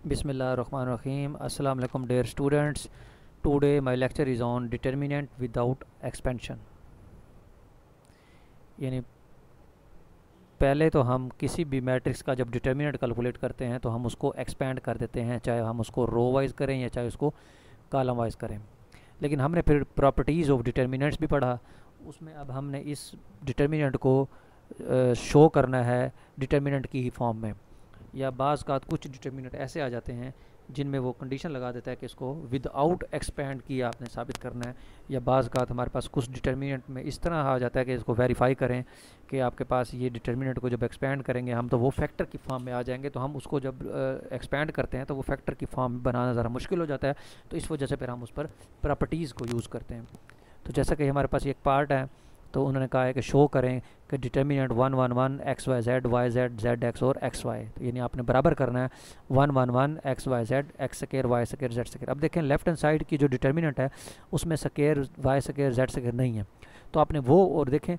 Bismillahirrahmanirrahim. Assalamu alaikum dear students. Today my lecture is on determinant without expansion. यानी पहले तो हम किसी भी मैट्रिक्स का जब डिटर्मिनेंट कैलकुलेट करते हैं तो हम उसको एक्सपेंड कर देते हैं, चाहे हम उसको रो वाइज करें या चाहे उसको कॉलम वाइज करें। लेकिन हमने फिर प्रॉपर्टीज़ ऑफ डिटर्मिनेंट्स भी पढ़ा, उसमें अब हमने इस डिटर्मिनेंट को शो करना है डिटर्मिनेंट की ही फॉर्म में। या बाज़ का कुछ डिटर्मिनेंट ऐसे आ जाते हैं जिनमें वो कंडीशन लगा देता है कि इसको विदाउट एक्सपेंड किया आपने साबित करना है। या बाज़ का हमारे पास कुछ डिटर्मिनेंट में इस तरह आ जाता है कि इसको वेरीफाई करें कि आपके पास ये डिटर्मिनेंट को जब एक्सपेंड करेंगे हम तो वो फैक्टर की फॉर्म में आ जाएंगे, तो हम उसको जब एक्सपेंड करते हैं तो वो फैक्टर की फॉर्म में बनाना ज़रा मुश्किल हो जाता है। तो इस वजह से फिर हम उस पर प्रॉपर्टीज़ को यूज़ करते हैं। तो जैसा कि हमारे पास एक पार्ट है, तो उन्होंने कहा है कि शो करें कि determinant 1 1 1 x y z y z z x और एक्स वाई, तो यानी आपने बराबर करना है 1 1 1 x y z x square y square z square. अब देखें लेफ्ट हैंड साइड की जो डिटर्मिनेंट है उसमें square y square z square नहीं है, तो आपने वो और देखें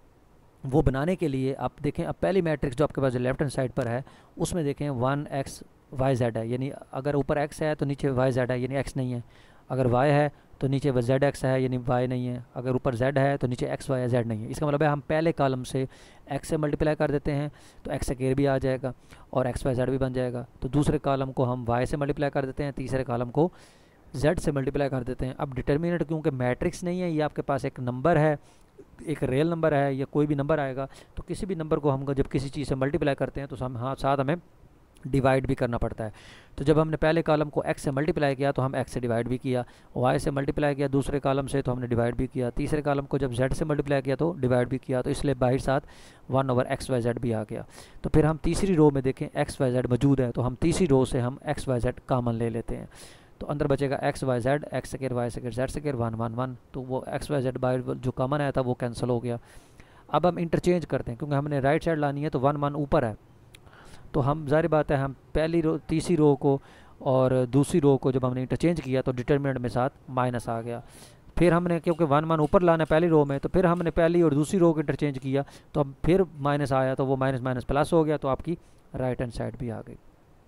वो बनाने के लिए आप देखें अब पहली मैट्रिक्स जो आपके पास लेफ्ट हैंड साइड पर है उसमें देखें 1 एक्स वाई जेड है, यानी अगर ऊपर एक्स है तो नीचे वाई जेड है यानी एक्स नहीं है। अगर वाई है तो नीचे जेड एक्स है यानी वाई नहीं है। अगर ऊपर जेड है तो नीचे एक्स वाई है जेड नहीं है। इसका मतलब है हम पहले कॉलम से एक्स से मल्टीप्लाई कर देते हैं तो एक्स स्क्वायर भी आ जाएगा और एक्स वाई जेड भी बन जाएगा। तो दूसरे कॉलम को हम वाई से मल्टीप्लाई कर देते हैं, तीसरे कॉलम को जेड से मल्टीप्लाई कर देते हैं। अब डिटर्मिनेंट क्योंकि मैट्रिक्स नहीं है, ये आपके पास एक नंबर है, एक रियल नंबर है या कोई भी नंबर आएगा, तो किसी भी नंबर को हम जब किसी चीज़ से मल्टीप्लाई करते हैं तो हम हाँ साथ हमें डिवाइड भी करना पड़ता है। तो जब हमने पहले कॉलम को x से मल्टीप्लाई किया तो हम x से डिवाइड भी किया, y से मल्टीप्लाई किया दूसरे कॉलम से तो हमने डिवाइड भी किया, तीसरे कॉलम को जब z से मल्टीप्लाई किया तो डिवाइड भी किया। तो इसलिए बाहर साथ 1/x/z भी आ गया। तो फिर हम तीसरी रो में देखें x/y/z मौजूद है, तो हम तीसरी रो से हम x/y/z कॉमन ले लेते हैं, तो अंदर बचेगा x/y/z x square y square z square 1 1 1। तो वो x/y/z बाहर जो कॉमन आया था वो कैंसिल हो गया। अब हम इंटरचेंज करते हैं क्योंकि हमने राइट साइड लानी है तो 1 1 ऊपर है, तो हम ज़ाहिर बात है हम पहली रो तीसरी रो को और दूसरी रो को जब हमने इंटरचेंज किया तो डिटर्मिनेंट में साथ माइनस आ गया। फिर हमने क्योंकि 1 1 ऊपर लाना है पहली रो में, तो फिर हमने पहली और दूसरी रो को इंटरचेंज किया तो अब फिर माइनस आया, तो वो माइनस माइनस प्लस हो गया, तो आपकी राइट हैंड साइड भी आ गई।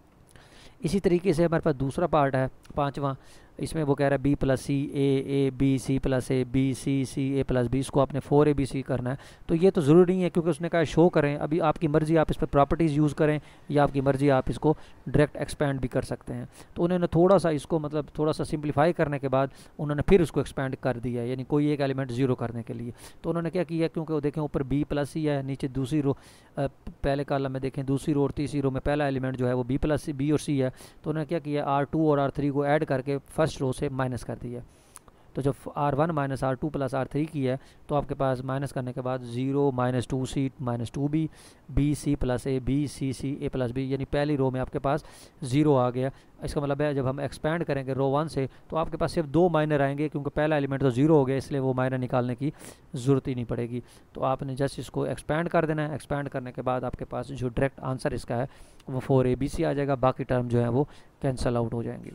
इसी तरीके से हमारे पास दूसरा पार्ट है पांचवा, इसमें वो कह रहा है b plus c a b c plus a b c c a plus b, इसको आपने 4abc करना है। तो ये तो ज़रूरी नहीं है क्योंकि उसने कहा शो करें, अभी आपकी मर्ज़ी आप इस पर प्रॉपर्टीज़ यूज़ करें या आपकी मर्ज़ी आप इसको डायरेक्ट एक्सपेंड भी कर सकते हैं। तो उन्होंने थोड़ा सा इसको मतलब थोड़ा सा सिंप्लीफाई करने के बाद उन्होंने फिर उसको एक्सपेंड कर दिया, यानी कोई एक एलिमेंट ज़ीरो करने के लिए। तो उन्होंने क्या किया, क्योंकि वो देखें ऊपर बी प्लस सी है, नीचे दूसरी रो पहले कॉलम में देखें दूसरी रो और तीसरी रो में पहला एलिमेंट जो है वो बी प्लस सी बी और सी है, तो उन्होंने क्या किया R2 और R3 को ऐड करके फर्स्ट रो से माइनस कर दिया। तो जब R1 minus R2 plus R3 की है तो आपके पास माइनस करने के बाद 0 minus 2C minus 2B b c plus a b c c a plus b, यानी पहली रो में आपके पास 0 आ गया। इसका मतलब है जब हम एक्सपेंड करेंगे रो 1 से तो आपके पास सिर्फ 2 माइनर आएंगे क्योंकि पहला एलिमेंट तो 0 हो गया, इसलिए वो माइनर निकालने की ज़रूरत ही नहीं पड़ेगी। तो आपने जस्ट इसको एक्सपेंड कर देना है, एक्सपेंड करने के बाद आपके पास जो डायरेक्ट आंसर इसका है वो 4abc आ जाएगा, बाकी टर्म जो है वो कैंसिल आउट हो जाएंगी।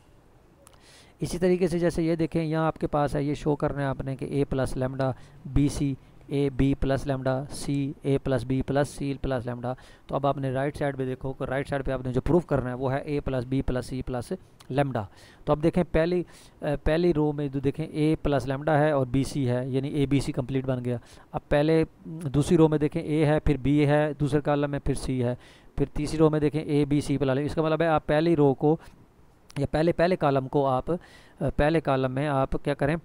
इसी तरीके से जैसे ये देखें यहाँ आपके पास है, ये शो करना है आपने कि a plus lambda b c a b plus lambda c a plus b plus c plus lambda. तो अब आपने राइट साइड पे देखो, राइट साइड पे आपने जो प्रूफ करना है वो है a plus b plus c plus lambda. तो अब देखें पहली रो में जो देखें a प्लस लेमडा है और बी सी है, यानी ए बी सी कम्प्लीट बन गया। अब पहले दूसरी रो में देखें a है, फिर b है दूसरे कॉलम में, फिर c है, फिर तीसरी रो में देखें a b c प्लस। इसका मतलब है आप पहली रो को या पहले कॉलम को आप पहले कॉलम में आप क्या करें,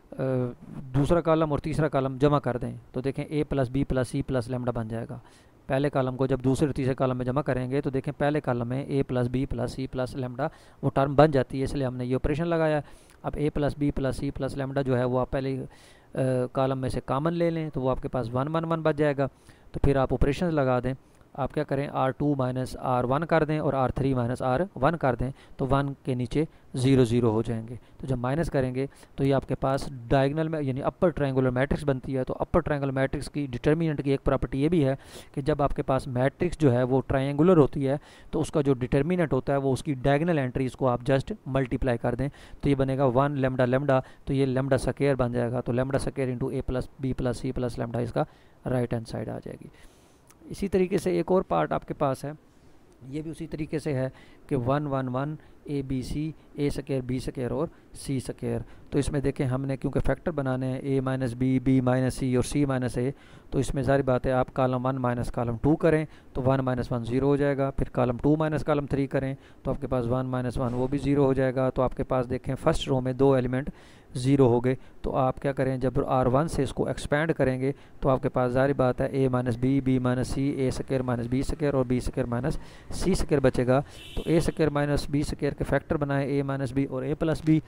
दूसरा कॉलम और तीसरा कॉलम जमा कर दें, तो देखें a plus b plus c plus lambda बन जाएगा। पहले कॉलम को जब दूसरे और तीसरे कॉलम में जमा करेंगे तो देखें पहले कॉलम में a plus b plus c plus lambda वो टर्म बन जाती है, इसलिए हमने ये ऑपरेशन लगाया। अब a plus b plus c plus lambda जो है वो आप पहले कॉलम में से कॉमन ले लें तो वो आपके पास 1 1 1 बच जाएगा। तो फिर आप ऑपरेशन लगा दें, आप क्या करें R2 माइनस R1 कर दें और R3 माइनस R1 कर दें, तो 1 के नीचे 0 0 हो जाएंगे। तो जब माइनस करेंगे तो ये आपके पास डायगोनल में यानी अपर ट्रायंगुलर मैट्रिक्स बनती है। तो अपर ट्रायंगुलर मैट्रिक्स की डिटर्मिनेंट की एक प्रॉपर्टी ये भी है कि जब आपके पास मैट्रिक्स जो है वो ट्रायंगुलर होती है तो उसका जो डिटर्मिनेंट होता है वो उसकी डायगोनल एंट्रीज को आप जस्ट मल्टीप्लाई कर दें, तो ये बनेगा 1 लेमडा लेमडा, तो ये लेमडा स्क्वायर बन जाएगा। तो lambda square into a plus b plus c plus lambda इसका राइट हैंड साइड आ जाएगी। इसी तरीके से एक और पार्ट आपके पास है ये भी उसी तरीके से है कि 1 1 1 a b c, a square b square और सी स्क्वायर। तो इसमें देखें हमने क्योंकि फैक्टर बनाने हैं a minus b, b minus c और सी माइनस ए, तो इसमें सारी बात है आप कॉलम 1 माइनस कॉलम 2 करें तो 1 माइनस 1 ज़ीरो हो जाएगा। फिर कॉलम 2 माइनस कॉलम 3 करें तो आपके पास 1 माइनस 1 वो भी ज़ीरो हो जाएगा। तो आपके पास देखें फर्स्ट रो में 2 एलिमेंट ज़ीरो हो गए। तो आप क्या करें, जब R1 से इसको एक्सपेंड करेंगे तो आपके पास जारी बात है a minus b minus c, a square minus b square और b square minus c square बचेगा। तो a square minus b square के फैक्टर बनाए ए माइनस बी और ए प्लस बी,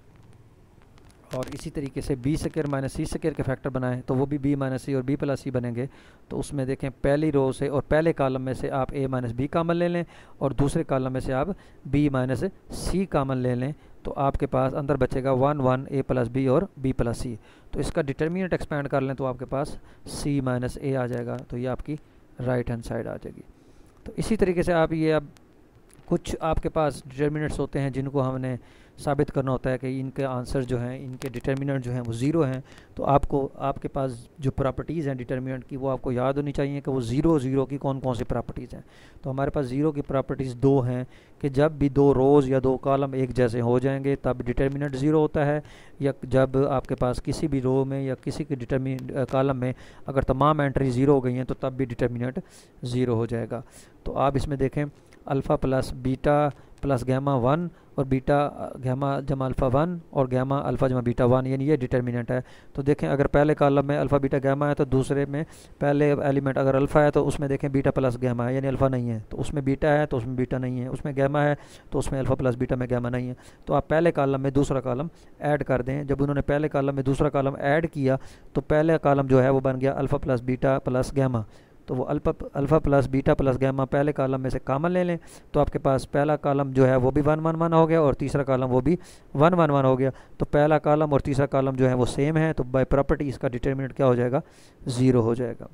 और इसी तरीके से b square minus c square के फैक्टर बनाएं तो वो भी बी माइनस सी और बी प्लस सी बनेंगे। तो उसमें देखें पहली रो से और पहले कॉलम में से आप ए माइनस बी कॉमन ले लें और दूसरे कॉलम में से आप बी माइनस सी कॉमन ले लें, तो आपके पास अंदर बचेगा 1 1 ए प्लस बी और बी प्लस सी। तो इसका डिटर्मिनेंट एक्सपेंड कर लें तो आपके पास सी माइनस ए आ जाएगा। तो ये आपकी राइट हैंड साइड आ जाएगी। तो इसी तरीके से आप ये अब कुछ आपके पास डिटर्मिनेंट्स होते हैं जिनको हमने साबित करना होता है कि इनके आंसर जो हैं, इनके डिटर्मिनेंट जो हैं वो ज़ीरो हैं। तो आपको आपके पास जो प्रॉपर्टीज़ हैं डिटर्मिनेंट की वो आपको याद होनी चाहिए कि वो ज़ीरो की कौन कौन सी प्रॉपर्टीज़ हैं। तो हमारे पास ज़ीरो की प्रॉपर्टीज़ दो हैं कि जब भी दो रोज़ या दो कॉलम एक जैसे हो जाएंगे तब डिटर्मिनेंट ज़ीरो होता है, या जब आपके पास किसी भी रो में या किसी के कॉलम में अगर तमाम एंट्री ज़ीरो हो गई हैं तो तब भी डिटर्मिनेंट ज़ीरो हो जाएगा। तो आप इसमें देखें alpha plus beta plus gamma 1 और बीटा गैमा जमा अल्फ़ा 1 और गैमा अल्फ़ा जमा बीटा 1, यानी ये डिटर्मिनेंट है। तो देखें अगर पहले कॉलम में अल्फ़ा बीटा गैमा है तो दूसरे में पहले एलिमेंट अगर अल्फ़ा है तो उसमें देखें बीटा प्लस गैमा है, यानी अल्फ़ा नहीं है। तो उसमें बीटा है तो उसमें बीटा नहीं है, उसमें गैमा है तो उसमें अल्फ़ा प्लस बीटा में गैमा नहीं है। तो आप पहले कॉलम में दूसरा कॉलम ऐड कर दें। जब उन्होंने पहले कॉलम में दूसरा कॉलम ऐड किया तो पहले कॉलम जो है वो बन गया alpha plus beta plus gamma. तो वो alpha plus beta plus gamma पहले कॉलम में से कॉमन ले लें तो आपके पास पहला कॉलम जो है वो भी 1 1 1 हो गया और तीसरा कॉलम वो भी 1 1 1 हो गया। तो पहला कॉलम और तीसरा कॉलम जो है वो सेम है, तो बाय प्रॉपर्टी इसका डिटर्मिनेंट क्या हो जाएगा, ज़ीरो हो जाएगा।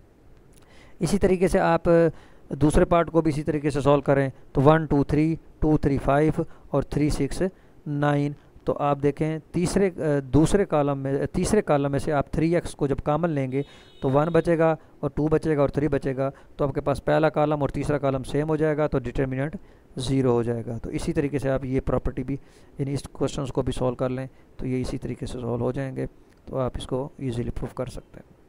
इसी तरीके से आप दूसरे पार्ट को भी इसी तरीके से सॉल्व करें तो 1 2 3 2 3 5 और 3 6 9। तो आप देखें तीसरे कॉलम में से आप 3x को जब कॉमन लेंगे तो 1 बचेगा और 2 बचेगा और 3 बचेगा। तो आपके पास पहला कॉलम और तीसरा कॉलम सेम हो जाएगा, तो डिटर्मिनेंट ज़ीरो हो जाएगा। तो इसी तरीके से आप ये प्रॉपर्टी भी इन इस क्वेश्चंस को भी सॉल्व कर लें तो ये इसी तरीके से सॉल्व हो जाएंगे। तो आप इसको ईज़िली प्रूव कर सकते हैं।